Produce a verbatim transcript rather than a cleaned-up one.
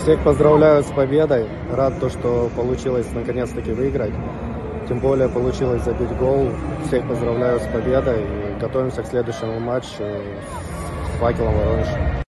Всех поздравляю с победой. Рад, то, что получилось наконец-таки выиграть. Тем более получилось забить гол. Всех поздравляю с победой. И готовимся к следующему матчу с «Факелом» Воронеж.